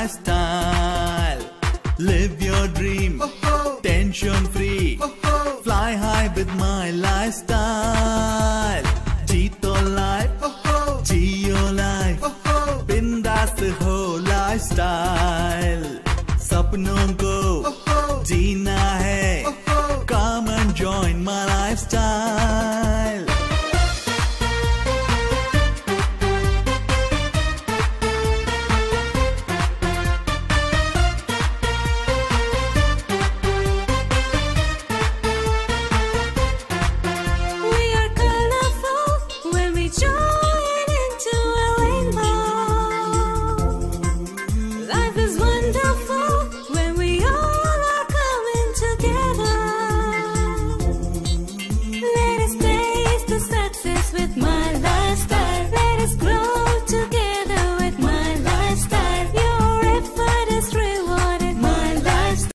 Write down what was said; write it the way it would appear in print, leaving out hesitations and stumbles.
lifestyle. Live your dream, tension free. Fly high with my lifestyle. Jeeto life, Geo life. Bindas ho lifestyle. सपनों